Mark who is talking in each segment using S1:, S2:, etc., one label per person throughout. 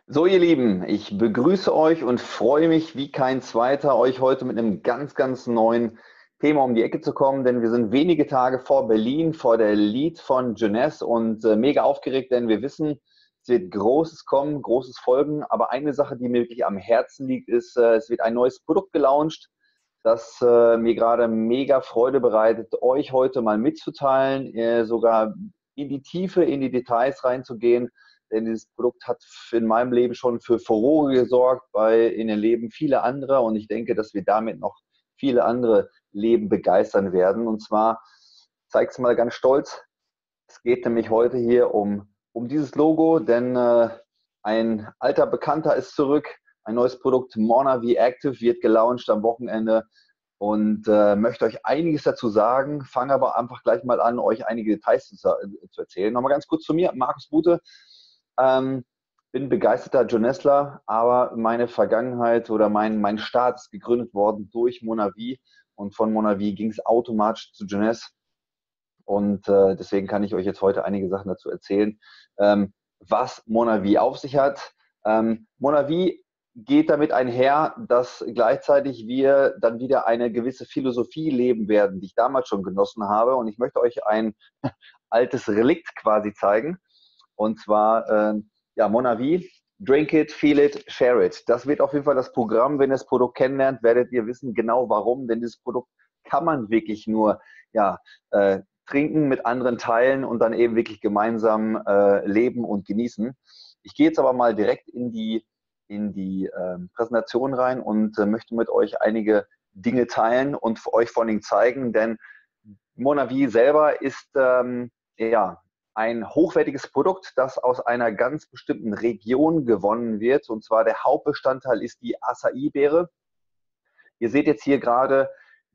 S1: So, ihr Lieben, ich begrüße euch und freue mich wie kein zweiter, euch heute mit einem ganz neuen Thema um die Ecke zu kommen, denn wir sind wenige Tage vor Berlin, vor der Lead von Jeunesse und mega aufgeregt, denn wir wissen, es wird Großes kommen, Großes folgen, aber eine Sache, die mir wirklich am Herzen liegt, ist, es wird ein neues Produkt gelauncht, das mir gerade mega Freude bereitet, euch heute mal mitzuteilen, sogar in die Tiefe, in die Details reinzugehen, denn dieses Produkt hat in meinem Leben schon für Furore gesorgt, in den Leben vieler anderer. Und ich denke, dass wir damit noch viele andere Leben begeistern werden. Und zwar, ich zeige es mal ganz stolz, es geht nämlich heute hier um dieses Logo, denn ein alter Bekannter ist zurück. Ein neues Produkt, Monavi Active, wird gelauncht am Wochenende und möchte euch einiges dazu sagen. Fange aber einfach gleich mal an, euch einige Details zu erzählen. Nochmal ganz kurz zu mir, Markus Bute. Ähm, Bin begeisterter Jonesler, aber meine Vergangenheit oder mein Start ist gegründet worden durch Monavi und von Monavi ging es automatisch zu Jones und deswegen kann ich euch jetzt heute einige Sachen dazu erzählen, was Monavi auf sich hat. Monavi geht damit einher, dass gleichzeitig wir dann wieder eine gewisse Philosophie leben werden, die ich damals schon genossen habe und ich möchte euch ein altes Relikt quasi zeigen. Und zwar, ja, Monavi, drink it, feel it, share it. Das wird auf jeden Fall das Programm. Wenn ihr das Produkt kennenlernt, werdet ihr wissen genau warum. Denn dieses Produkt kann man wirklich nur ja, trinken, mit anderen teilen und dann eben wirklich gemeinsam leben und genießen. Ich gehe jetzt aber mal direkt in die Präsentation rein und möchte mit euch einige Dinge teilen und euch vor allen Dingen zeigen, denn Monavi selber ist ja ein hochwertiges Produkt, das aus einer ganz bestimmten Region gewonnen wird. Und zwar der Hauptbestandteil ist die Acai-Beere. Ihr seht jetzt hier gerade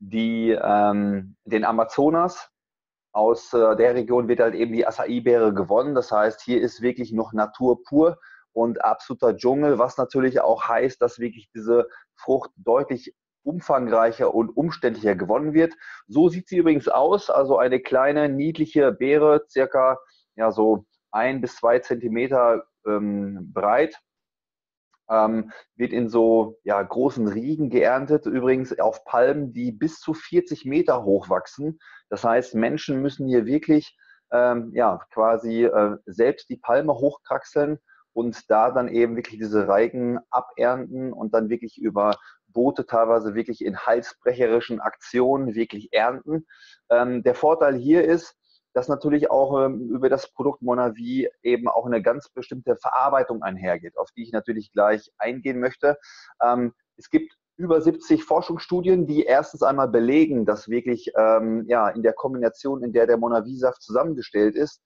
S1: den Amazonas. Aus der Region wird halt eben die Acai-Beere gewonnen. Das heißt, hier ist wirklich noch Natur pur und absoluter Dschungel, was natürlich auch heißt, dass wirklich diese Frucht deutlich umfangreicher und umständlicher gewonnen wird. So sieht sie übrigens aus, also eine kleine, niedliche Beere, circa ja, so 1 bis 2 Zentimeter breit, wird in so ja, großen Riegen geerntet, übrigens auf Palmen, die bis zu 40 Meter hoch wachsen. Das heißt, Menschen müssen hier wirklich ja, quasi selbst die Palme hochkraxeln und da dann eben wirklich diese Reigen abernten und dann wirklich über Boote teilweise wirklich in halsbrecherischen Aktionen wirklich ernten. Der Vorteil hier ist, dass natürlich auch über das Produkt Monavi eben auch eine ganz bestimmte Verarbeitung einhergeht, auf die ich natürlich gleich eingehen möchte. Es gibt über 70 Forschungsstudien, die erstens einmal belegen, dass wirklich ja, in der Kombination, in der der Monavi-Saft zusammengestellt ist,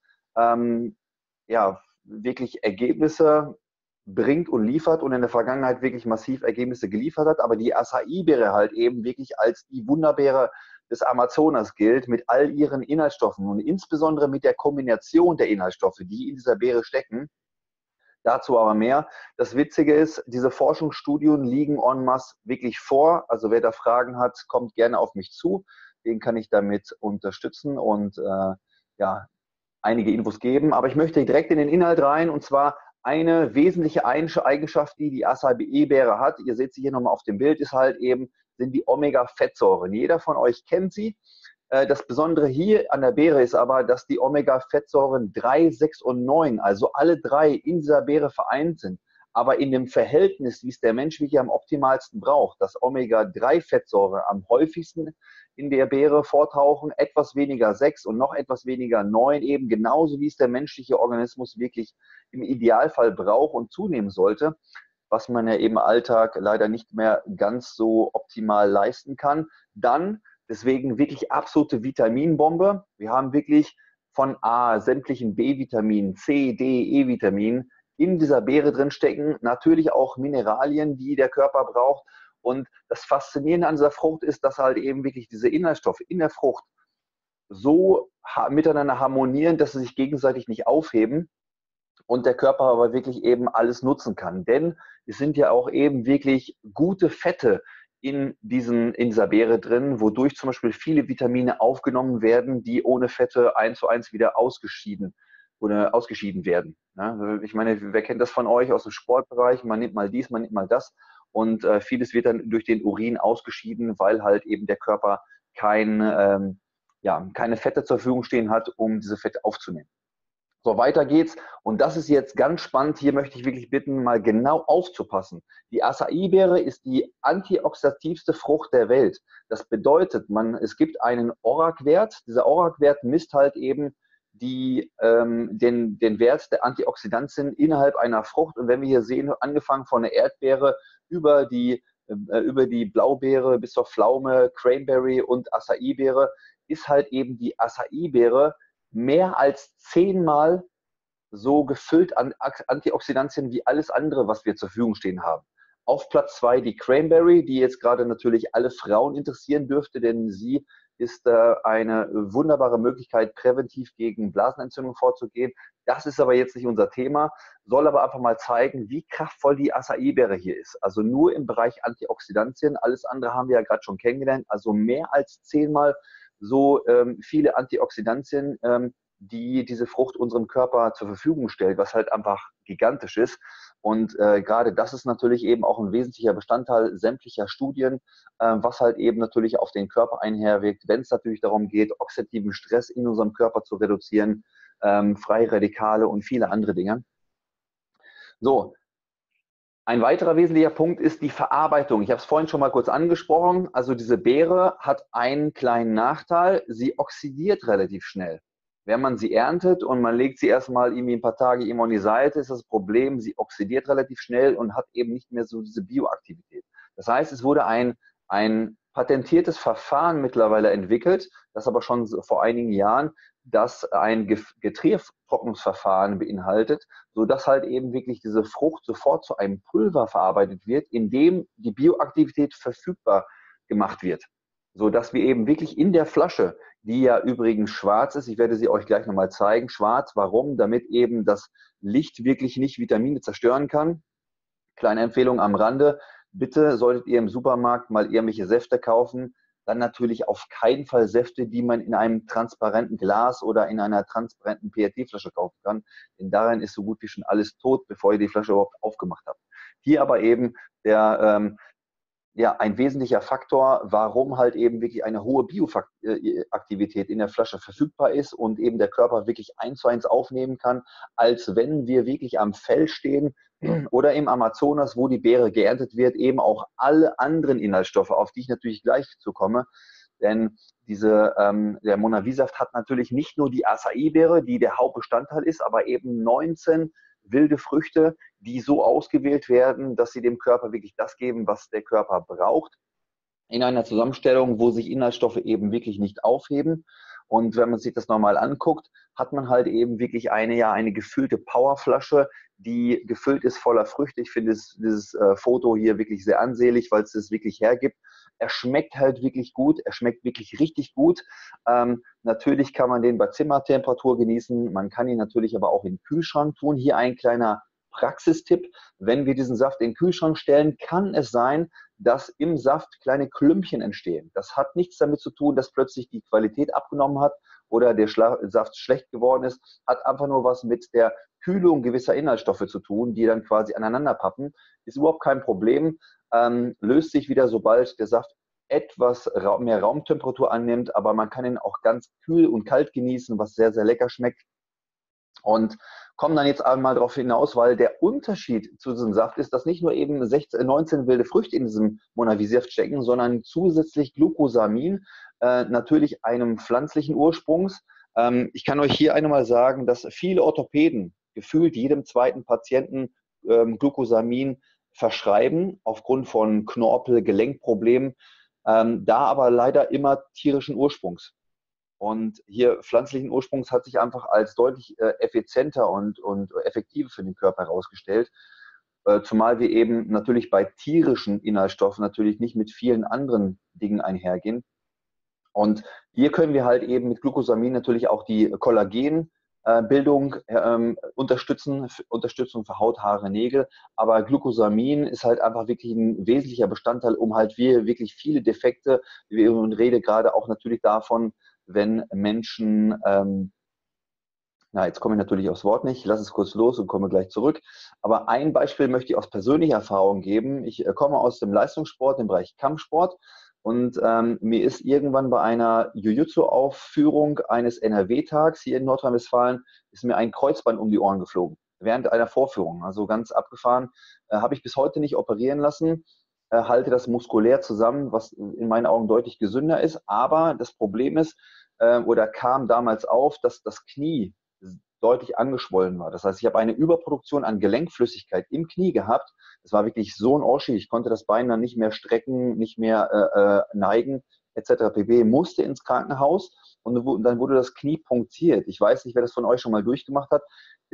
S1: ja, wirklich Ergebnisse bringt und liefert und in der Vergangenheit wirklich massiv Ergebnisse geliefert hat, aber die Acai-Beere halt eben wirklich als die Wunderbeere des Amazonas gilt, mit all ihren Inhaltsstoffen und insbesondere mit der Kombination der Inhaltsstoffe, die in dieser Beere stecken. Dazu aber mehr. Das Witzige ist, diese Forschungsstudien liegen en masse wirklich vor. Also wer da Fragen hat, kommt gerne auf mich zu. Den kann ich damit unterstützen und ja, einige Infos geben. Aber ich möchte direkt in den Inhalt rein und zwar eine wesentliche Eigenschaft, die die Acai-Beere hat, ihr seht sie hier nochmal auf dem Bild, ist halt eben, sind die Omega-Fettsäuren. Jeder von euch kennt sie. Das Besondere hier an der Beere ist aber, dass die Omega-Fettsäuren 3, 6 und 9, also alle drei in dieser Beere vereint sind. Aber in dem Verhältnis, wie es der Mensch wirklich am optimalsten braucht, dass Omega-3-Fettsäuren am häufigsten in der Beere vortauchen, etwas weniger 6 und noch etwas weniger 9, eben genauso wie es der menschliche Organismus wirklich im Idealfall braucht und zunehmen sollte, was man ja im Alltag leider nicht mehr ganz so optimal leisten kann. Dann deswegen wirklich absolute Vitaminbombe. Wir haben wirklich von A sämtlichen B-Vitaminen, C, D, E-Vitaminen in dieser Beere drin stecken. Natürlich auch Mineralien, die der Körper braucht. Und das Faszinierende an dieser Frucht ist, dass halt eben wirklich diese Inhaltsstoffe in der Frucht so miteinander harmonieren, dass sie sich gegenseitig nicht aufheben und der Körper aber wirklich eben alles nutzen kann. Denn es sind ja auch eben wirklich gute Fette in dieser Beere drin, wodurch zum Beispiel viele Vitamine aufgenommen werden, die ohne Fette 1 zu 1 wieder ausgeschieden oder ausgeschieden werden. Ja, ich meine, wer kennt das von euch aus dem Sportbereich? Man nimmt mal dies, man nimmt mal das und vieles wird dann durch den Urin ausgeschieden, weil halt eben der Körper keine Fette zur Verfügung stehen hat, um diese Fette aufzunehmen. So, weiter geht's. Und das ist jetzt ganz spannend. Hier möchte ich wirklich bitten, mal genau aufzupassen. Die Acai-Beere ist die antioxidativste Frucht der Welt. Das bedeutet, es gibt einen ORAC-Wert. Dieser ORAC-Wert misst halt eben den Wert der Antioxidantien innerhalb einer Frucht. Und wenn wir hier sehen, angefangen von der Erdbeere über die Blaubeere bis zur Pflaume, Cranberry und Acai-Beere, ist halt eben die Acai-Beere mehr als 10-mal so gefüllt an Antioxidantien wie alles andere, was wir zur Verfügung stehen haben. Auf Platz 2 die Cranberry, die jetzt gerade natürlich alle Frauen interessieren dürfte, denn sie ist eine wunderbare Möglichkeit, präventiv gegen Blasenentzündung vorzugehen. Das ist aber jetzt nicht unser Thema, soll aber einfach mal zeigen, wie kraftvoll die Acai-Beere hier ist. Also nur im Bereich Antioxidantien, alles andere haben wir ja gerade schon kennengelernt, also mehr als 10-mal so viele Antioxidantien, die diese Frucht unserem Körper zur Verfügung stellt, was halt einfach gigantisch ist. Und gerade das ist natürlich eben auch ein wesentlicher Bestandteil sämtlicher Studien, was halt eben natürlich auf den Körper einherwirkt, wenn es natürlich darum geht, oxidativen Stress in unserem Körper zu reduzieren, freie Radikale und viele andere Dinge. So, ein weiterer wesentlicher Punkt ist die Verarbeitung. Ich habe es vorhin schon mal kurz angesprochen. Also diese Beere hat einen kleinen Nachteil. Sie oxidiert relativ schnell. Wenn man sie erntet und man legt sie erstmal irgendwie ein paar Tage irgendwo an die Seite, ist das Problem, sie oxidiert relativ schnell und hat eben nicht mehr so diese Bioaktivität. Das heißt, es wurde ein patentiertes Verfahren mittlerweile entwickelt, das aber schon vor einigen Jahren, das ein Gefriertrocknungsverfahren beinhaltet, sodass halt eben wirklich diese Frucht sofort zu einem Pulver verarbeitet wird, in dem die Bioaktivität verfügbar gemacht wird. Sodass wir eben wirklich in der Flasche, die ja übrigens schwarz ist, ich werde sie euch gleich nochmal zeigen, schwarz, warum? Damit eben das Licht wirklich nicht Vitamine zerstören kann. Kleine Empfehlung am Rande, bitte solltet ihr im Supermarkt mal irgendwelche Säfte kaufen, dann natürlich auf keinen Fall Säfte, die man in einem transparenten Glas oder in einer transparenten PET-Flasche kaufen kann. Denn darin ist so gut wie schon alles tot, bevor ihr die Flasche überhaupt aufgemacht habt. Hier aber eben ein wesentlicher Faktor, warum halt eben wirklich eine hohe Bioaktivität in der Flasche verfügbar ist und eben der Körper wirklich 1:1 aufnehmen kann, als wenn wir wirklich am Feld stehen oder im Amazonas, wo die Beere geerntet wird, eben auch alle anderen Inhaltsstoffe, auf die ich natürlich gleich zu komme. Denn der Monavi-Saft hat natürlich nicht nur die Acai-Beere, die der Hauptbestandteil ist, aber eben 19 wilde Früchte, die so ausgewählt werden, dass sie dem Körper wirklich das geben, was der Körper braucht. In einer Zusammenstellung, wo sich Inhaltsstoffe eben wirklich nicht aufheben. Und wenn man sich das nochmal anguckt, hat man halt eben wirklich eine gefüllte Powerflasche, die gefüllt ist voller Früchte. Ich finde dieses Foto hier wirklich sehr ansehlich, weil es das wirklich hergibt. Er schmeckt halt wirklich gut, er schmeckt wirklich richtig gut. Natürlich kann man den bei Zimmertemperatur genießen, man kann ihn natürlich aber auch in den Kühlschrank tun. Hier ein kleiner Praxistipp: Wenn wir diesen Saft in den Kühlschrank stellen, kann es sein, dass im Saft kleine Klümpchen entstehen. Das hat nichts damit zu tun, dass plötzlich die Qualität abgenommen hat oder der Saft schlecht geworden ist. Hat einfach nur was mit der Kühlung gewisser Inhaltsstoffe zu tun, die dann quasi aneinander pappen. Ist überhaupt kein Problem. Löst sich wieder, sobald der Saft etwas mehr Raumtemperatur annimmt, aber man kann ihn auch ganz kühl und kalt genießen, was sehr, sehr lecker schmeckt. Und kommen dann jetzt einmal darauf hinaus, weil der Unterschied zu diesem Saft ist, dass nicht nur eben 19 wilde Früchte in diesem Monavi-Saft stecken, sondern zusätzlich Glucosamin, natürlich einem pflanzlichen Ursprungs. Ich kann euch hier einmal sagen, dass viele Orthopäden gefühlt jedem zweiten Patienten Glucosamin verschreiben, aufgrund von Knorpel-, Gelenkproblemen, da aber leider immer tierischen Ursprungs. Und hier pflanzlichen Ursprungs hat sich einfach als deutlich effizienter und effektiver für den Körper herausgestellt. Zumal wir eben natürlich bei tierischen Inhaltsstoffen natürlich nicht mit vielen anderen Dingen einhergehen. Und hier können wir halt eben mit Glucosamin natürlich auch die Kollagenbildung Unterstützung für Haut, Haare, Nägel. Aber Glucosamin ist halt einfach wirklich ein wesentlicher Bestandteil, um halt wirklich viele Defekte, wir reden gerade auch natürlich davon, wenn Menschen Na, jetzt komme ich natürlich aufs Wort nicht. Ich lasse es kurz los und komme gleich zurück. Aber ein Beispiel möchte ich aus persönlicher Erfahrung geben. Ich komme aus dem Leistungssport, im Bereich Kampfsport. Und mir ist irgendwann bei einer Jiu-Jitsu-Aufführung eines NRW-Tags hier in Nordrhein-Westfalen, ist mir ein Kreuzband um die Ohren geflogen. Während einer Vorführung. Also ganz abgefahren. Habe ich bis heute nicht operieren lassen. Halte das muskulär zusammen, was in meinen Augen deutlich gesünder ist. Aber das Problem ist, oder kam damals auf, dass das Knie deutlich angeschwollen war. Das heißt, ich habe eine Überproduktion an Gelenkflüssigkeit im Knie gehabt. Das war wirklich so ein Oschi. Ich konnte das Bein dann nicht mehr strecken, nicht mehr neigen, etc. pp. Musste ins Krankenhaus und dann wurde das Knie punktiert. Ich weiß nicht, wer das von euch schon mal durchgemacht hat.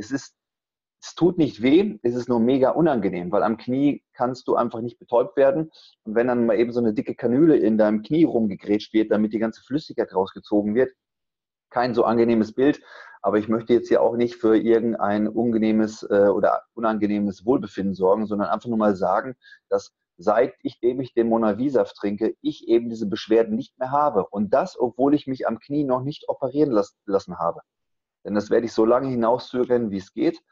S1: Es tut nicht weh, es ist nur mega unangenehm, weil am Knie kannst du einfach nicht betäubt werden. Und wenn dann mal eben so eine dicke Kanüle in deinem Knie rumgegrätscht wird, damit die ganze Flüssigkeit rausgezogen wird, kein so angenehmes Bild, aber ich möchte jetzt hier auch nicht für irgendein unangenehmes oder unangenehmes Wohlbefinden sorgen, sondern einfach nur mal sagen, dass seitdem ich den Monavi-Saft trinke, ich eben diese Beschwerden nicht mehr habe. Und das, obwohl ich mich am Knie noch nicht operieren lassen habe. Denn das werde ich so lange hinauszögern, wie es geht.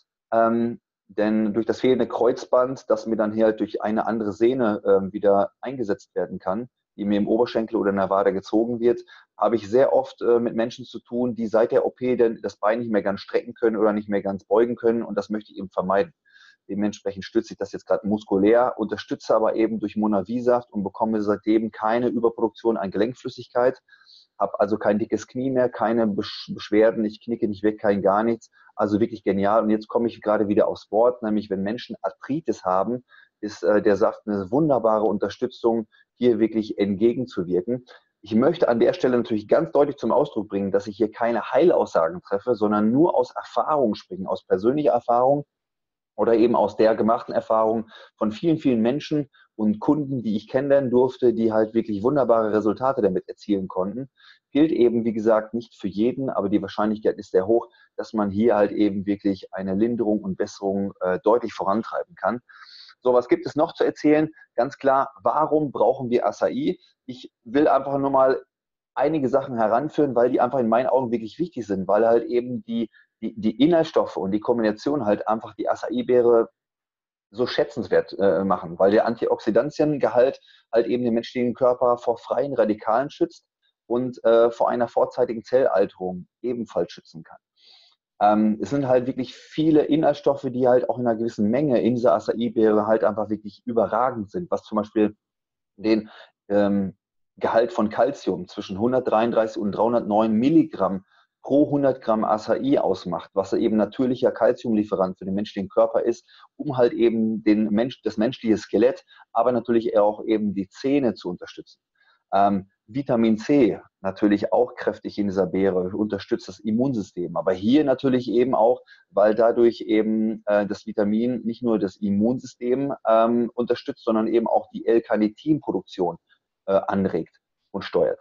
S1: Denn durch das fehlende Kreuzband, das mir dann hier halt durch eine andere Sehne wieder eingesetzt werden kann, die mir im Oberschenkel oder in der Wade gezogen wird, habe ich sehr oft mit Menschen zu tun, die seit der OP das Bein nicht mehr ganz strecken können oder nicht mehr ganz beugen können. Und das möchte ich eben vermeiden. Dementsprechend stütze ich das jetzt gerade muskulär, unterstütze aber eben durch Monavi-Saft und bekomme seitdem keine Überproduktion an Gelenkflüssigkeit, habe also kein dickes Knie mehr, keine Beschwerden, ich knicke nicht weg, kein gar nichts. Also wirklich genial. Und jetzt komme ich gerade wieder aufs Wort, nämlich wenn Menschen Arthritis haben, ist der Saft eine wunderbare Unterstützung, hier wirklich entgegenzuwirken. Ich möchte an der Stelle natürlich ganz deutlich zum Ausdruck bringen, dass ich hier keine Heilaussagen treffe, sondern nur aus Erfahrung sprechen, aus persönlicher Erfahrung oder eben aus der gemachten Erfahrung von vielen, vielen Menschen und Kunden, die ich kennenlernen durfte, die halt wirklich wunderbare Resultate damit erzielen konnten. Gilt eben, wie gesagt, nicht für jeden, aber die Wahrscheinlichkeit ist sehr hoch, dass man hier halt eben wirklich eine Linderung und Besserung deutlich vorantreiben kann. So, was gibt es noch zu erzählen? Ganz klar, warum brauchen wir Acai? Ich will einfach nur mal einige Sachen heranführen, weil die einfach in meinen Augen wirklich wichtig sind, weil halt eben die Inhaltsstoffe und die Kombination halt einfach die Acai-Beere so schätzenswert machen, weil der Antioxidantiengehalt halt eben den menschlichen Körper vor freien Radikalen schützt und vor einer vorzeitigen Zellalterung ebenfalls schützen kann. Es sind halt wirklich viele Inhaltsstoffe, die halt auch in einer gewissen Menge in dieser Acai-Beere halt einfach wirklich überragend sind, was zum Beispiel den Gehalt von Calcium zwischen 133 und 309 Milligramm pro 100 Gramm Acai ausmacht, was eben natürlicher Calciumlieferant für den menschlichen Körper ist, um halt eben das menschliche Skelett, aber natürlich auch eben die Zähne zu unterstützen. Vitamin C natürlich auch kräftig in dieser Beere, unterstützt das Immunsystem. Aber hier natürlich eben auch, weil dadurch eben das Vitamin nicht nur das Immunsystem unterstützt, sondern eben auch die L-Carnitin-Produktion anregt und steuert.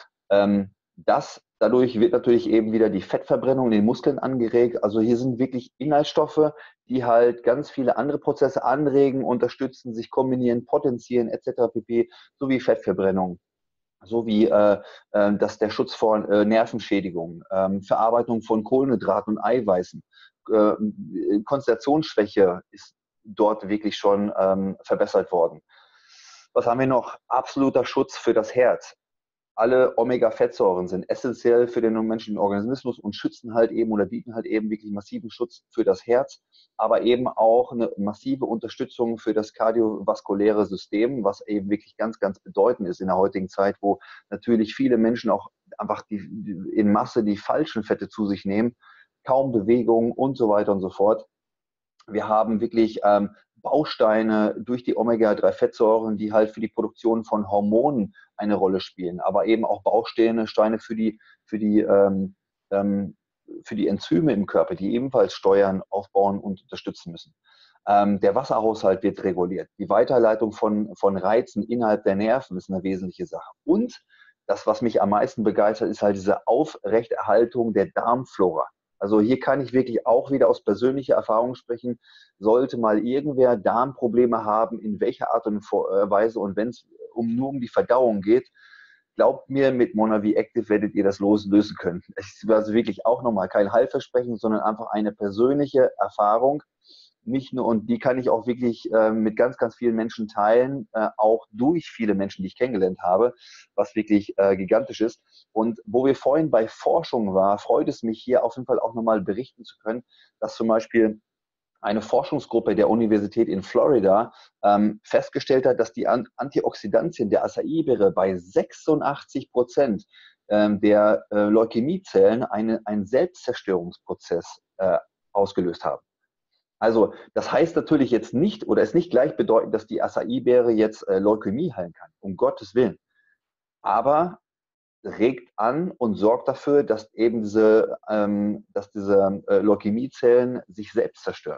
S1: Dadurch wird natürlich eben wieder die Fettverbrennung in den Muskeln angeregt. Also hier sind wirklich Inhaltsstoffe, die halt ganz viele andere Prozesse anregen, unterstützen, sich kombinieren, potenzieren etc. pp. Sowie Fettverbrennung, sowie dass der Schutz vor Nervenschädigungen, Verarbeitung von Kohlenhydraten und Eiweißen, Konzentrationsschwäche ist dort wirklich schon verbessert worden. Was haben wir noch? Absoluter Schutz für das Herz. Alle Omega-Fettsäuren sind essentiell für den menschlichen Organismus und schützen halt eben oder bieten halt eben wirklich massiven Schutz für das Herz, aber eben auch eine massive Unterstützung für das kardiovaskuläre System, was eben wirklich ganz, ganz bedeutend ist in der heutigen Zeit, wo natürlich viele Menschen auch einfach in Masse die falschen Fette zu sich nehmen, kaum Bewegung und so weiter und so fort. Wir haben wirklich Bausteine durch die Omega-3-Fettsäuren, die halt für die Produktion von Hormonen eine Rolle spielen, aber eben auch Bausteine für die, ähm, ähm, für die Enzyme im Körper, die ebenfalls steuern, aufbauen und unterstützen müssen. Der Wasserhaushalt wird reguliert. Die Weiterleitung von Reizen innerhalb der Nerven ist eine wesentliche Sache. Und das, was mich am meisten begeistert, ist halt diese Aufrechterhaltung der Darmflora. Also hier kann ich wirklich auch wieder aus persönlicher Erfahrung sprechen. Sollte mal irgendwer Darmprobleme haben, in welcher Art und Weise und wenn es nur um die Verdauung geht, glaubt mir, mit Monavie Active werdet ihr das lösen können. Es war also wirklich auch nochmal kein Heilversprechen, sondern einfach eine persönliche Erfahrung. Nicht nur, und die kann ich auch wirklich mit ganz, ganz vielen Menschen teilen, auch durch viele Menschen, die ich kennengelernt habe, was wirklich gigantisch ist. Und wo wir vorhin bei Forschung waren, freut es mich hier auf jeden Fall auch nochmal berichten zu können, dass zum Beispiel eine Forschungsgruppe der Universität in Florida festgestellt hat, dass die Antioxidantien der Acai-Beere bei 86% der Leukämiezellen einen Selbstzerstörungsprozess ausgelöst haben. Also das heißt natürlich jetzt nicht oder ist nicht gleichbedeutend, dass die Acai-Beere jetzt Leukämie heilen kann, um Gottes Willen. Aber regt an und sorgt dafür, dass eben diese Leukämiezellen sich selbst zerstören.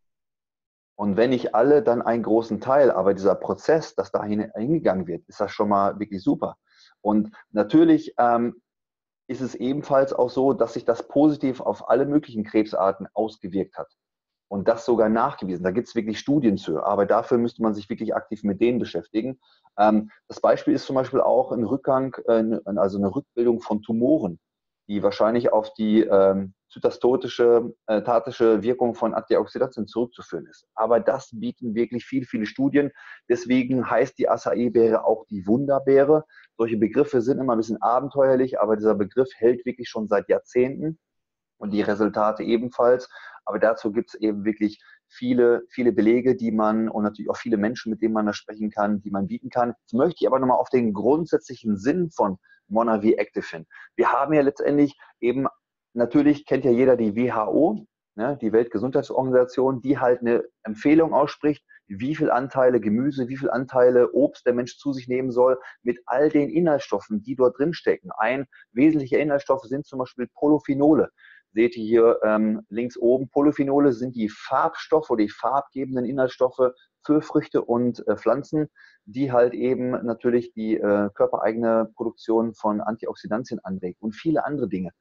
S1: Und wenn nicht alle, dann einen großen Teil. Aber dieser Prozess, dass da hingegangen wird, ist das schon mal wirklich super. Und natürlich ist es ebenfalls auch so, dass sich das positiv auf alle möglichen Krebsarten ausgewirkt hat. Und das sogar nachgewiesen. Da gibt es wirklich Studien zu. Aber dafür müsste man sich wirklich aktiv mit denen beschäftigen. Das Beispiel ist zum Beispiel auch ein Rückgang, also eine Rückbildung von Tumoren, die wahrscheinlich auf die zytostatische Wirkung von Antioxidantien zurückzuführen ist. Aber das bieten wirklich viele, viele Studien. Deswegen heißt die Acai-Beere auch die Wunderbeere. Solche Begriffe sind immer ein bisschen abenteuerlich, aber dieser Begriff hält wirklich schon seit Jahrzehnten und die Resultate ebenfalls. Aber dazu gibt es eben wirklich viele, viele Belege, die man und natürlich auch viele Menschen, mit denen man da sprechen kann, die man bieten kann. Jetzt möchte ich aber nochmal auf den grundsätzlichen Sinn von Monavie Active hin. Wir haben ja letztendlich eben, natürlich kennt ja jeder die WHO, ne, die Weltgesundheitsorganisation, die halt eine Empfehlung ausspricht, wie viel Anteile Gemüse, wie viel Anteile Obst der Mensch zu sich nehmen soll, mit all den Inhaltsstoffen, die dort drin stecken. Ein wesentlicher Inhaltsstoff sind zum Beispiel Polyphenole. Seht ihr hier links oben, Polyphenole sind die Farbstoffe oder die farbgebenden Inhaltsstoffe für Früchte und Pflanzen, die halt eben natürlich die körpereigene Produktion von Antioxidantien anregt und viele andere Dinge.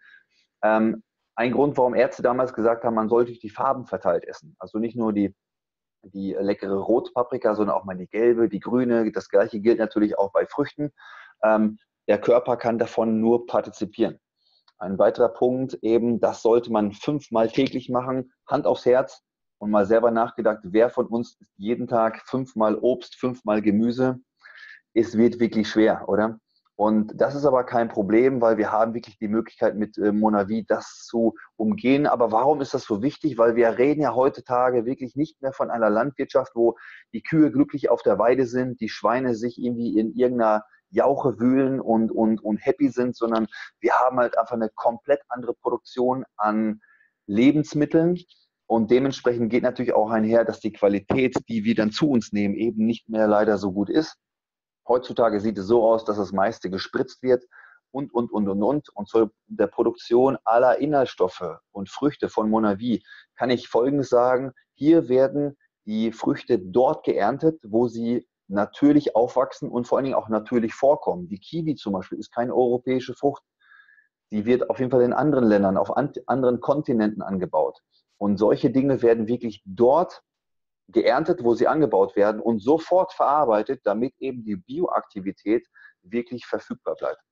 S1: Ein Grund, warum Ärzte damals gesagt haben, man sollte die Farben verteilt essen. Also nicht nur die leckere Rotpaprika, sondern auch mal die gelbe, die grüne. Das gleiche gilt natürlich auch bei Früchten. Der Körper kann davon nur partizipieren. Ein weiterer Punkt eben, das sollte man 5-mal täglich machen, Hand aufs Herz und mal selber nachgedacht, wer von uns isst jeden Tag 5-mal Obst, 5-mal Gemüse? Es wird wirklich schwer, oder? Und das ist aber kein Problem, weil wir haben wirklich die Möglichkeit mit Monavie das zu umgehen. Aber warum ist das so wichtig? Weil wir reden ja heutzutage wirklich nicht mehr von einer Landwirtschaft, wo die Kühe glücklich auf der Weide sind, die Schweine sich irgendwie in irgendeiner Jauche wühlen und happy sind, sondern wir haben halt einfach eine komplett andere Produktion an Lebensmitteln. Und dementsprechend geht natürlich auch einher, dass die Qualität, die wir dann zu uns nehmen, eben nicht mehr leider so gut ist. Heutzutage sieht es so aus, dass das meiste gespritzt wird und. Und zu der Produktion aller Inhaltsstoffe und Früchte von Monavie kann ich Folgendes sagen. Hier werden die Früchte dort geerntet, wo sie natürlich aufwachsen und vor allen Dingen auch natürlich vorkommen. Die Kiwi zum Beispiel ist keine europäische Frucht. Die wird auf jeden Fall in anderen Ländern, auf anderen Kontinenten angebaut. Und solche Dinge werden wirklich dort geerntet, wo sie angebaut werden und sofort verarbeitet, damit eben die Bioaktivität wirklich verfügbar bleibt.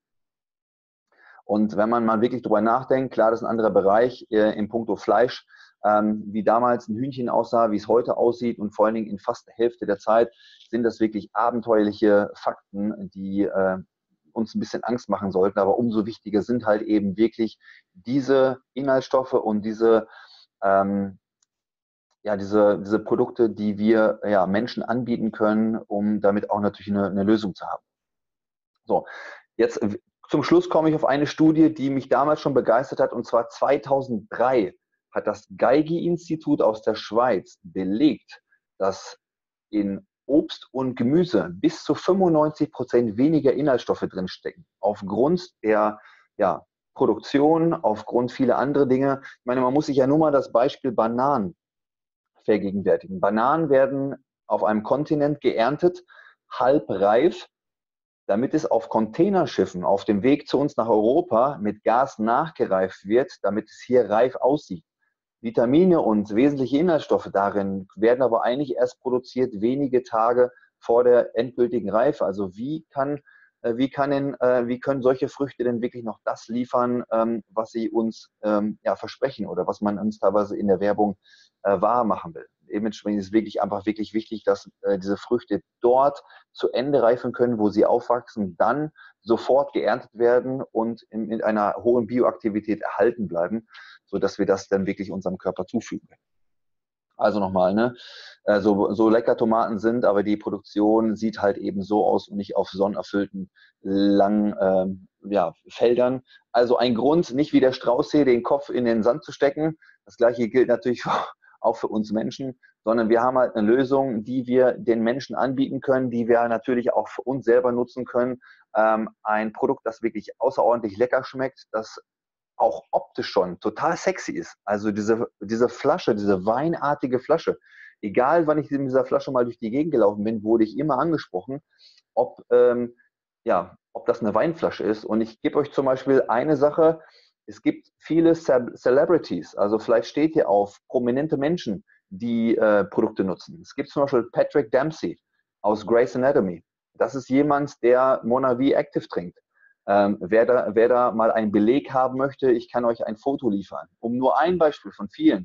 S1: Und wenn man mal wirklich drüber nachdenkt, klar, das ist ein anderer Bereich in puncto Fleisch, wie damals ein Hühnchen aussah, wie es heute aussieht und vor allen Dingen in fast der Hälfte der Zeit sind das wirklich abenteuerliche Fakten, die uns ein bisschen Angst machen sollten. Aber umso wichtiger sind halt eben wirklich diese Inhaltsstoffe und diese diese Produkte, die wir Menschen anbieten können, um damit auch natürlich eine Lösung zu haben. So, jetzt zum Schluss komme ich auf eine Studie, die mich damals schon begeistert hat, und zwar 2003 hat das Geigy-Institut aus der Schweiz belegt, dass in Obst und Gemüse bis zu 95% weniger Inhaltsstoffe drinstecken, aufgrund der Produktion, aufgrund vieler anderer Dinge. Ich meine, man muss sich ja nur mal das Beispiel Bananen vergegenwärtigen. Bananen werden auf einem Kontinent geerntet, halbreif, damit es auf Containerschiffen auf dem Weg zu uns nach Europa mit Gas nachgereift wird, damit es hier reif aussieht. Vitamine und wesentliche Inhaltsstoffe darin werden aber eigentlich erst produziert wenige Tage vor der endgültigen Reife. Also wie kann wie können solche Früchte denn wirklich noch das liefern, was sie uns ja, versprechen oder was man uns teilweise in der Werbung wahr machen will. Dementsprechend ist es wirklich einfach wirklich wichtig, dass diese Früchte dort zu Ende reifen können, wo sie aufwachsen, dann sofort geerntet werden und in einer hohen Bioaktivität erhalten bleiben, sodass wir das dann wirklich unserem Körper zufügen. Also nochmal, ne? So lecker Tomaten sind, aber die Produktion sieht halt eben so aus und nicht auf sonnenerfüllten langen ja, Feldern. Also ein Grund, nicht wie der Straußzeh den Kopf in den Sand zu stecken. Das gleiche gilt natürlich auch für uns Menschen, sondern wir haben halt eine Lösung, die wir den Menschen anbieten können, die wir natürlich auch für uns selber nutzen können. Ein Produkt, das wirklich außerordentlich lecker schmeckt, das auch optisch schon total sexy ist. Also diese Flasche, diese weinartige Flasche. Egal, wann ich mit dieser Flasche mal durch die Gegend gelaufen bin, wurde ich immer angesprochen, ob, ja, ob das eine Weinflasche ist. Und ich gebe euch zum Beispiel eine Sache. Es gibt viele Celebrities, also vielleicht steht ihr auf prominente Menschen, die Produkte nutzen. Es gibt zum Beispiel Patrick Dempsey aus Grey's Anatomy. Das ist jemand, der Monavi Active trinkt. Wer da mal einen Beleg haben möchte, ich kann euch ein Foto liefern, um nur ein Beispiel von vielen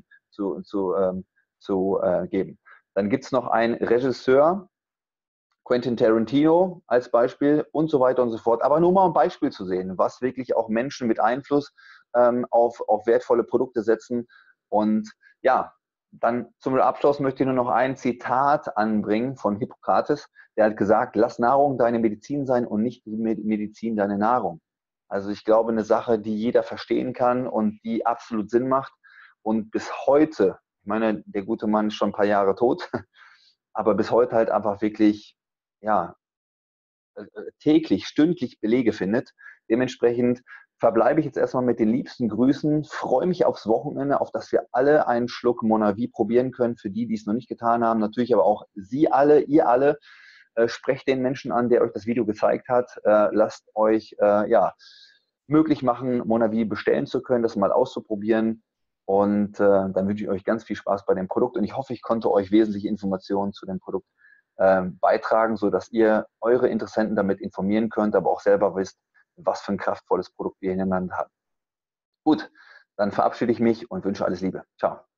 S1: zu geben. Dann gibt es noch einen Regisseur, Quentin Tarantino als Beispiel und so weiter und so fort. Aber nur mal ein Beispiel zu sehen, was wirklich auch Menschen mit Einfluss auf wertvolle Produkte setzen. Und ja, dann zum Abschluss möchte ich nur noch ein Zitat anbringen von Hippokrates. Der hat gesagt, lass Nahrung deine Medizin sein und nicht die Medizin deine Nahrung. Also ich glaube, eine Sache, die jeder verstehen kann und die absolut Sinn macht. Und bis heute, ich meine, der gute Mann ist schon ein paar Jahre tot, aber bis heute halt einfach wirklich, ja, täglich, stündlich Belege findet. Dementsprechend verbleibe ich jetzt erstmal mit den liebsten Grüßen, freue mich aufs Wochenende, auf das wir alle einen Schluck Monavi probieren können, für die, die es noch nicht getan haben. Natürlich aber auch Sie alle, ihr alle, sprecht den Menschen an, der euch das Video gezeigt hat. Lasst euch ja, möglich machen, Monavi bestellen zu können, das mal auszuprobieren. Und dann wünsche ich euch ganz viel Spaß bei dem Produkt und ich hoffe, ich konnte euch wesentliche Informationen zu dem Produkt beitragen, sodass ihr eure Interessenten damit informieren könnt, aber auch selber wisst, was für ein kraftvolles Produkt wir ineinander haben. Gut, dann verabschiede ich mich und wünsche alles Liebe. Ciao.